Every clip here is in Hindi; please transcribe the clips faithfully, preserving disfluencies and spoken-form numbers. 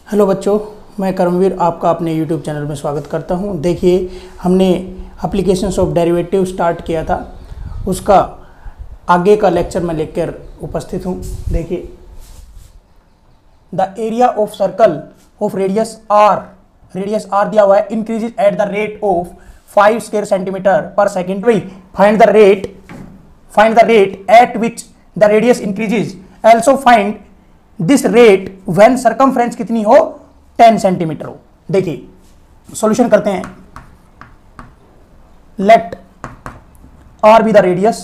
हेलो बच्चों, मैं कर्मवीर आपका अपने यूट्यूब चैनल में स्वागत करता हूं। देखिए, हमने एप्लीकेशंस ऑफ डेरिवेटिव स्टार्ट किया था, उसका आगे का लेक्चर मैं लेकर उपस्थित हूं। देखिए, the area of circle of radius r radius r दिया हुआ है, increases at the rate of five square centimetre पर second. Find the rate find the rate at which the radius increases. Also find this rate when circumference कितनी हो, टेन सेंटीमीटर हो। देखिए, सॉल्यूशन करते हैं। Let r be the radius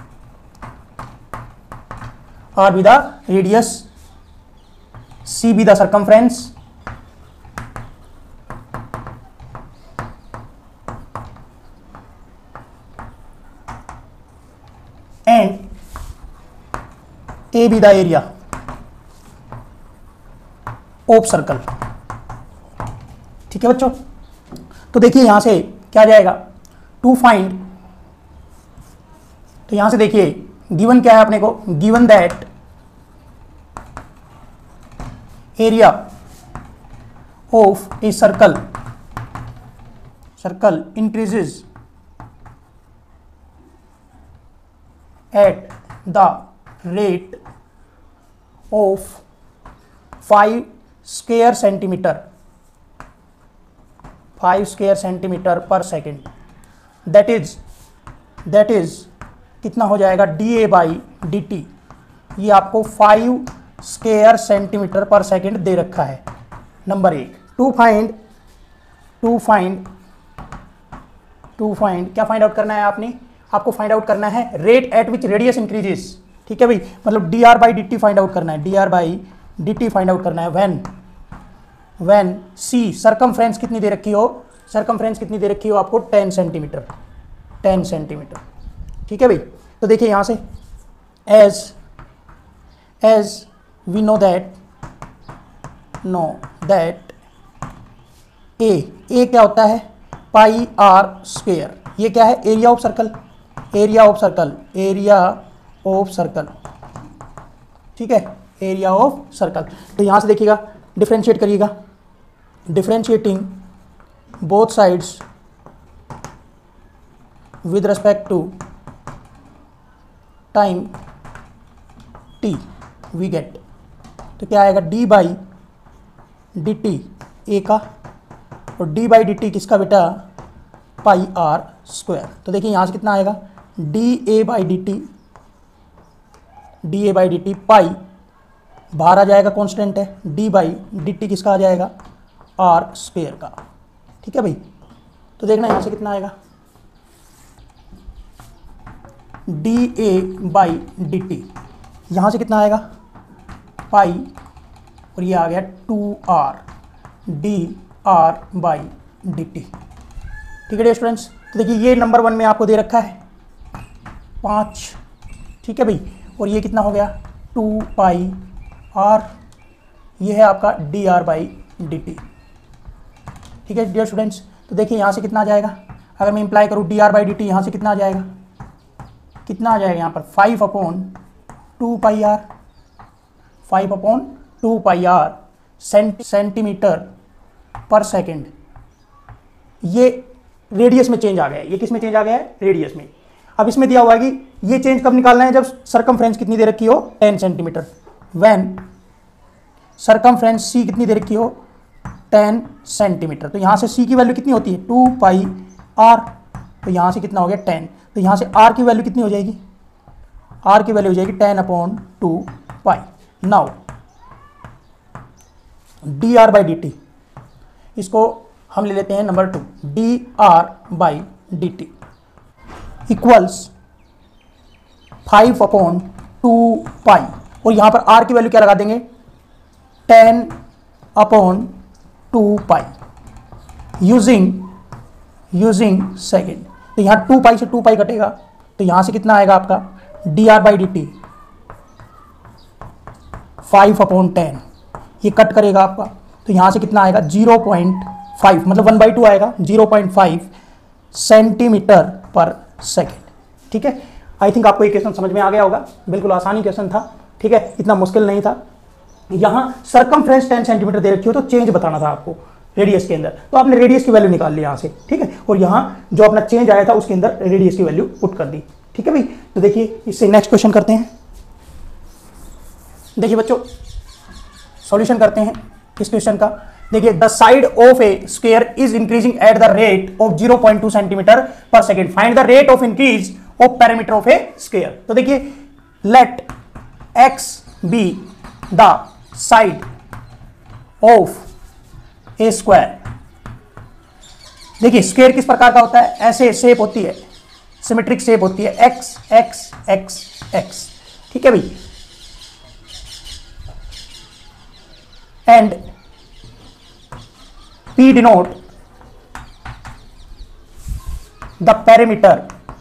r be the radius c be the circumference and a be the area of circle. ठीक है बच्चों, तो देखिए यहां से क्या जाएगा, टू फाइंड। तो यहां से देखिए गिवन क्या है अपने को, given that area of a circle circle increases at the rate of five square centimetre five square centimetre पर second. That is that is कितना हो जाएगा, d a by d t. ये आपको फाइव स्क्वायर सेंटीमीटर पर सेकेंड दे रखा है। नंबर एक, to find to find to find क्या फाइंड आउट करना है आपने आपको फाइंड आउट करना है rate at which radius increases. ठीक है भाई, मतलब d r by d t find out करना है, d r by d t find out करना है। व्हेन व्हेन सी सर्कमफ्रेंस कितनी दे रखी हो, सर्कमफ्रेंस कितनी दे रखी हो आपको, टेन सेंटीमीटर टेन सेंटीमीटर। ठीक है भाई, तो देखिए यहां से as as we know that know that a a क्या होता है, पाई आर स्क्वेयर। ये क्या है, area of circle area of circle area of circle. ठीक है, एरिया ऑफ सर्कल। तो यहां से देखिएगा, डिफरेंशिएट करिएगा, differentiating both sides with respect to time t we get. तो क्या आएगा, d by d t a का, और डी बाई डी टी किसका बेटा, पाई आर स्क्वायर। तो देखिए यहां से कितना आएगा, d a by d t d a by d t pi बाहर आ जाएगा, कांस्टेंट है, डी बाई डी टी किसका आ जाएगा, आर स्क्वायर का। ठीक है भाई, तो देखना यहां से कितना आएगा, d a by d t, यहां से कितना आएगा, पाई, और ये आ गया two r d r by d t. ठीक है स्टूडेंट्स, तो देखिए ये नंबर वन में आपको दे रखा है पाँच। ठीक है भाई, और ये कितना हो गया, टू पाई आर, ये है आपका d r by d t. ठीक है डियर स्टूडेंट्स, तो देखिए यहाँ से कितना आ जाएगा, अगर मैं इंप्लाई करूँ d r by d t, यहाँ से कितना आ जाएगा, कितना आ जाएगा यहाँ पर, five upon two pi r five upon two pi r centimetre पर सेकेंड। ये रेडियस में चेंज आ गया है, ये किस में चेंज आ गया है, रेडियस में। अब इसमें दिया हुआ है कि ये चेंज कब निकालना है, जब सर्कमफ्रेंस कितनी दे रखी हो, ten centimetre. When circumference c कितनी दे रखी हो, टेन सेंटीमीटर। तो यहाँ से सी की वैल्यू कितनी होती है, टू पाई आर, तो यहाँ से कितना हो गया, टेन। तो यहाँ से आर की वैल्यू कितनी हो जाएगी, आर की वैल्यू हो जाएगी ten upon two pi. Now d r by d t, इसको हम ले लेते हैं number two, d r by d t equals five upon two pi, और यहाँ पर आर की वैल्यू क्या लगा देंगे, ten upon two pi using using second. तो यहाँ टू पाई से टू पाई कटेगा, तो यहाँ से कितना आएगा आपका, d r by d t five upon ten, ये कट करेगा आपका, तो यहाँ से कितना आएगा, जीरो पॉइंट फाइव, मतलब वन बाई टू आएगा, जीरो पॉइंट फाइव सेंटीमीटर पर सेकेंड। ठीक है, आई थिंक आपको ये क्वेश्चन समझ में आ गया होगा, बिल्कुल आसानी क्वेश्चन था। ठीक है, इतना मुश्किल नहीं था। यहां सरकमफ्रेंस टेन सेंटीमीटर दे रखी हो तो चेंज बताना था आपको रेडियस के अंदर, तो आपने रेडियस की वैल्यू निकाल ली यहां से, ठीक है, और यहां जो अपना चेंज आया था उसके अंदर रेडियस की वैल्यू पुट कर दी, ठीक है भाई। तो देखिए इससे नेक्स्ट क्वेश्चन करते हैं। देखिए बच्चों सॉल्यूशन करते हैं इस क्वेश्चन का। देखिए the side of a square is increasing at the rate of zero point two centimetre per second, find the rate of increase of perimeter of a square. तो देखिए let x be the side of a square. देखिए स्क्वायर किस प्रकार का होता है, ऐसे शेप होती है, सिमेट्रिक शेप होती है, एक्स एक्स एक्स एक्स, ठीक है भाई। And P denote the perimeter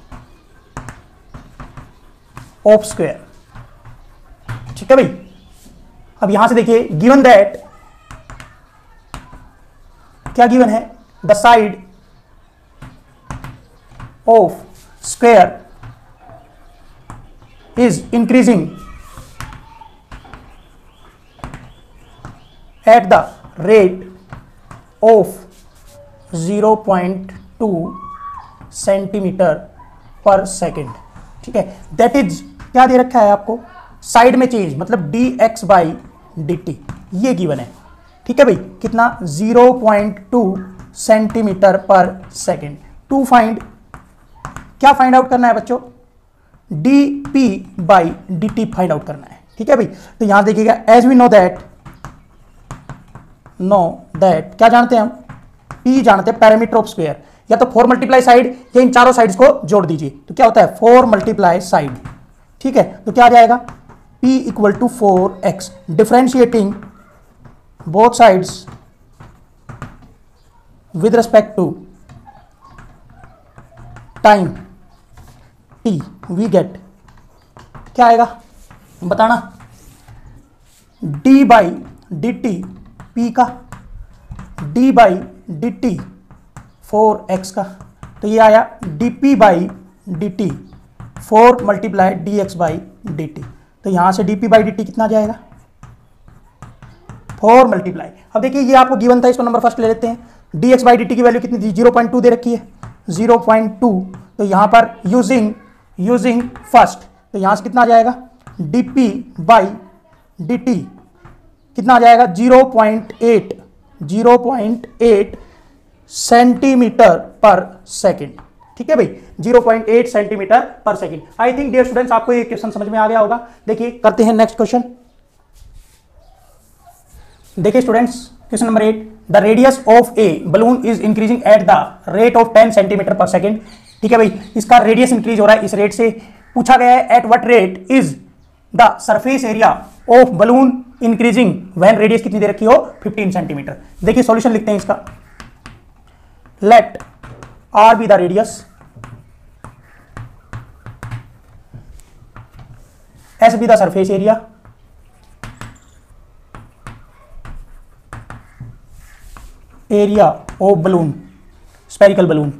of square, ठीक है भाई। अब यहां से देखिए गिवन दैट, क्या गिवन है, the side of square is increasing at the rate of zero point two centimetre पर सेकेंड, ठीक है। दैट इज क्या दे रखा है आपको, साइड में चेंज मतलब d x by d t, ये गिवन है, ठीक है भाई। कितना, ज़ीरो पॉइंट टू सेंटीमीटर पर सेकेंड। टू फाइंड, क्या फाइंड आउट करना है बच्चों, d p by d t find out करना है, ठीक है भाई। तो यहां देखिएगा as we know that, know that क्या जानते हैं हम, P जानते हैं पैरामीटर ऑफ स्क्वायर, या तो फोर मल्टीप्लाई साइड या इन चारों साइड्स को जोड़ दीजिए, तो क्या होता है फोर मल्टीप्लाई साइड, ठीक है। तो क्या आ जाएगा, P equal to four x, differentiating both sides with respect to time T, we get, क्या आएगा बताना, D by d t P का, D by d t four x का, तो ये आया d p by d t four multiply d x by d t. तो यहां से d p by d t कितना जाएगा, फोर मल्टीप्लाई। अब देखिए ये आपको गिवन था, इसको नंबर फर्स्ट ले लेते हैं। D x by d t की वैल्यू कितनी थी, ज़ीरो पॉइंट टू दे रखी है, ज़ीरो पॉइंट टू। तो यहां पर यूजिंग यूजिंग फर्स्ट, तो यहां से कितना आ जाएगा, d p by d t कितना आ जाएगा, zero point eight, zero point eight centimetre per second, ठीक है भाई, zero point eight centimetre per second. I think dear students आपको ये क्वेश्चन समझ में आ गया होगा। देखिए करते हैं नेक्स्ट क्वेश्चन। देखिए students question number eight, the radius of a balloon is increasing at the rate of ten centimetre per second, ठीक है भाई। इसका रेडियस इंक्रीज हो रहा है इस रेट से। पूछा गया है at what rate is the surface area of balloon increasing when radius कितनी दे रखी हो, फिफ्टीन सेंटीमीटर। देखिए सॉल्यूशन लिखते हैं इसका। Let r be the radius, s be the surface area, area of balloon, spherical balloon,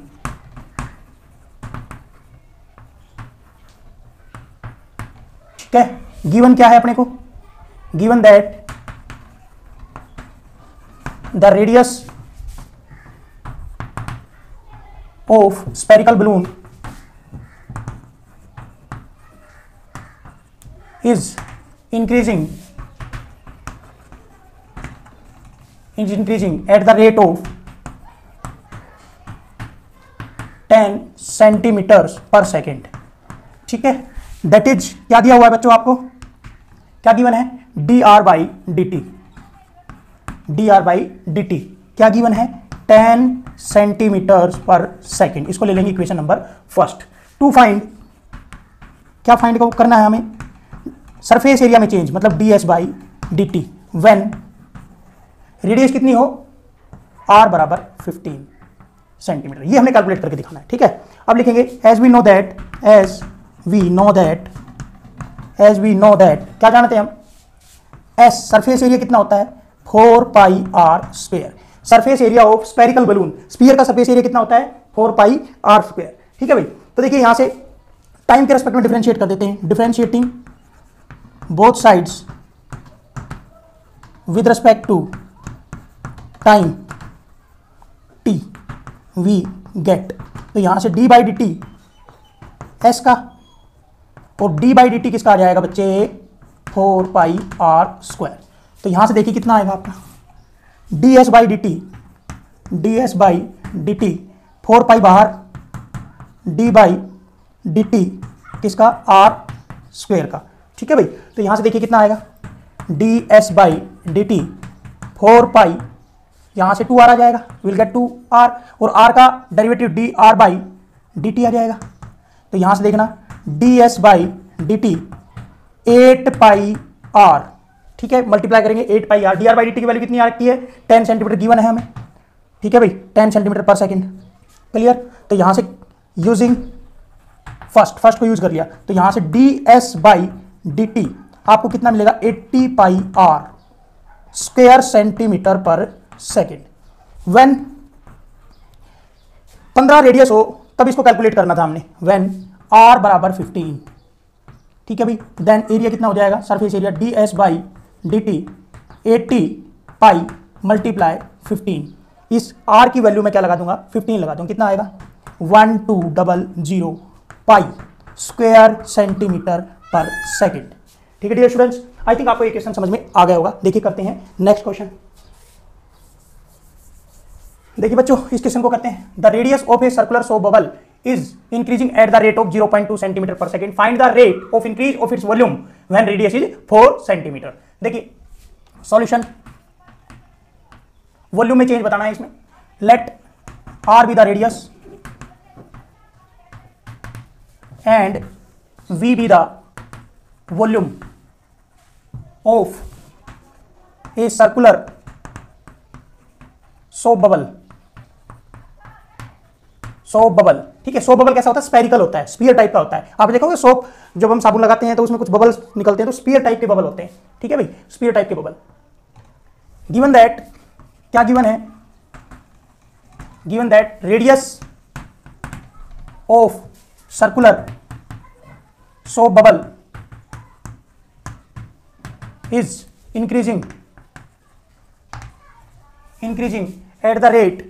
ठीक है। गिवन क्या है अपने को, given that the radius of spherical balloon is increasing is increasing at the rate of ten centimetres per second, ठीक है। दैट इज क्या दिया हुआ है बच्चों आपको, क्या गिवन है, d r by d t, d r by d t क्या गिवन है, टेन सेंटीमीटर्स पर सेकेंड। इसको ले लेंगे equation number first. To find, क्या फाइंड को करना है हमें, सरफेस एरिया में चेंज मतलब d s by d t when radius कितनी हो, आर बराबर फिफ्टीन सेंटीमीटर। ये हमने कैलकुलेट करके दिखाना है, ठीक है। अब लिखेंगे as we know that, as we know that, as we know that क्या जानते हैं हम, एस सरफेस एरिया कितना होता है, four pi r square. Surface area of spherical balloon, sphere का सरफेस एरिया कितना होता है, फोर पाई आर स्क्वायर, ठीक है भाई। तो देखिए यहां से टाइम के रेस्पेक्ट में डिफरेंशिएट कर देते हैं, differentiating both sides with respect to time t we get, तो यहां से d by d t s का और डी बाई डी टी किसका आ जाएगा बच्चे, फोर पाई आर स्क्वायर। तो यहां से देखिए कितना आएगा आपका, d s by d t, d s by d t, four pi बाहर, डी बाई डी टी किसका, आर स्क्वायर का। ठीक है भाई, तो यहां से देखिए कितना आएगा, d s by d t, four pi, यहां से टू आर आ जाएगा, विल गेट टू आर, और आर का derivative d r by d t आ जाएगा। तो यहां से देखना d s by d t eight pi r, ठीक है, मल्टीप्लाई करेंगे eight pi r, d r by d t की वैल्यू कितनी आती है, टेन सेंटीमीटर गिवन है हमें। ठीक है भाई, टेन सेंटीमीटर पर सेकेंड, क्लियर। तो यहां से यूजिंग फर्स्ट फर्स्ट को यूज कर लिया, तो यहां से d s by d t आपको कितना मिलेगा, eighty pi r square centimetre पर सेकेंड। व्हेन पंद्रह रेडियस हो तब इसको कैलकुलेट करना था हमने, व्हेन आर बराबर फिफ्टीन। ठीक है भाई, देन एरिया कितना हो जाएगा, surface area d s by d t eighty pi multiply fifteen, इस आर की वैल्यू में क्या लगा दूंगा, फिफ्टीन लगा दूंगा, कितना आएगा, one two double zero pi square centimetre पर सेकेंड। ठीक है डियर स्टूडेंट्स, आई थिंक आपको ये क्वेश्चन समझ में आ गया होगा। देखिए करते हैं नेक्स्ट क्वेश्चन। देखिए बच्चों, इस क्वेश्चन को करते हैं, the radius of a circular soap bubble is increasing at the rate of zero point two centimeter per second. Find the rate of increase of its volume when radius is four centimeter. देखिए सॉल्यूशन, वॉल्यूम में चेंज बताना है इसमें। लेट r be the radius and v be the volume of a circular soap bubble. Soap bubble, ठीक है, सोप बबल कैसा होता है, स्पेरिकल होता है, स्पीयर टाइप का होता है। आप देखोगे सोप जब हम साबुन लगाते हैं तो उसमें कुछ बबल्स निकलते हैं, तो स्पीयर टाइप के बबल होते हैं। ठीक है भाई, स्पीयर टाइप के बबल। गिवन दैट, क्या गिवन है, given that radius of circular soap bubble is increasing increasing at the rate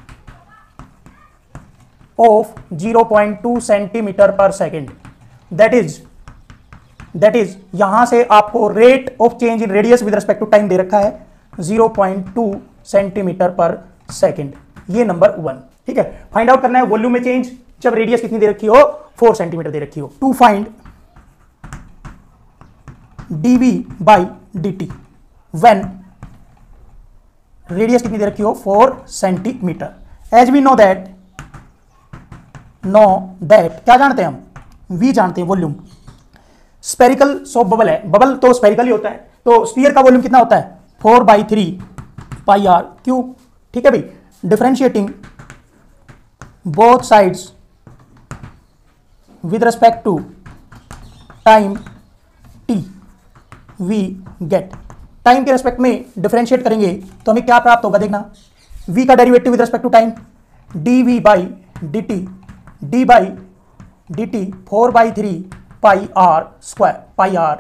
of zero point two centimetre पर second. That is that is यहां से आपको rate of change in radius with respect to time दे रखा है zero point two सेंटीमीटर पर सेकेंड, ये नंबर वन। ठीक है, फाइंड आउट करना है वॉल्यूम में चेंज जब रेडियस कितनी दे रखी हो, फोर सेंटीमीटर दे रखी हो। To find dv by dt when radius कितनी दे रखी हो, four centimetre. As we know that know that क्या जानते हैं हम, v जानते हैं, वॉल्यूम। स्पेरिकल सोप बबल है, बबल तो स्पेरिकल ही होता है, तो स्फीयर का वॉल्यूम कितना होता है, four by three pi r cube. ठीक है भाई, differentiating both sides with respect to time t we get. Time के रिस्पेक्ट में डिफरेंशिएट करेंगे तो हमें क्या प्राप्त होगा, देखना, v का derivative with respect to time d v by d t, d by d t four by three pi r square, pi r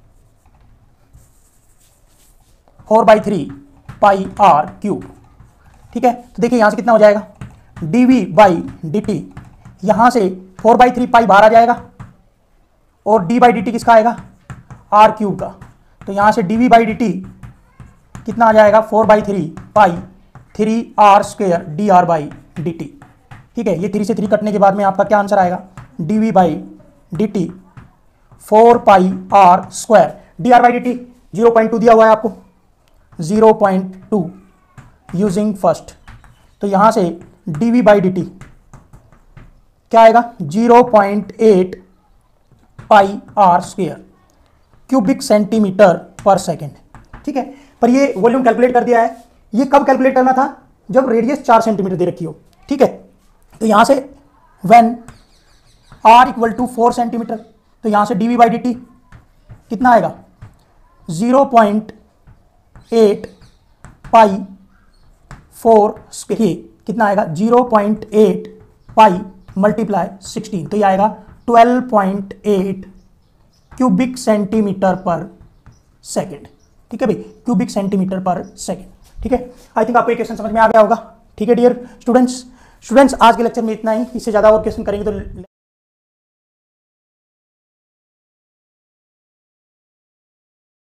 four by three pi r cube. ठीक है, तो देखिए यहां से कितना हो जाएगा, d v by d t, यहां से फोर बाई थ्री पाई बाहर आ जाएगा और डी बाई डी टी किसका आएगा, आर क्यूब का। तो यहां से d v by d t कितना आ जाएगा, four by three pi three r square d r by d t. ठीक है, ये थ्री से थ्री कटने के बाद में आपका क्या आंसर आएगा, d v by d t four pi r square, d r by d t zero point two दिया हुआ है आपको, zero point two using first, तो यहां से d v by d t क्या आएगा, zero point eight pi r square cubic centimetre पर सेकेंड। ठीक है, पर ये वॉल्यूम कैलकुलेट कर दिया है। ये कब कैलकुलेट करना था, जब रेडियस चार सेंटीमीटर दे रखी हो। ठीक है, तो यहां से when r equal to four centimetre, तो यहां से dv बाई डी टी कितना आएगा, zero point eight pi four square, कितना आएगा, zero point eight pi multiply sixteen, तो ये आएगा twelve point eight cubic centimetre पर सेकेंड। ठीक है भाई, क्यूबिक सेंटीमीटर पर सेकेंड। ठीक है, आई थिंक आपको ये क्वेश्चन समझ में आ गया होगा। ठीक है डियर स्टूडेंट्स, स्टूडेंट्स आज के लेक्चर में इतना ही, इससे ज़्यादा और क्वेश्चन करेंगे तो